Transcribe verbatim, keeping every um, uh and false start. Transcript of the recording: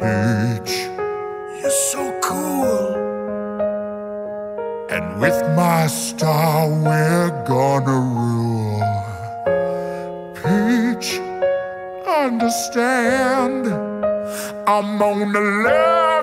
Peach, you're so cool. And with my star we're gonna rule. Peach, understand, I'm gonna love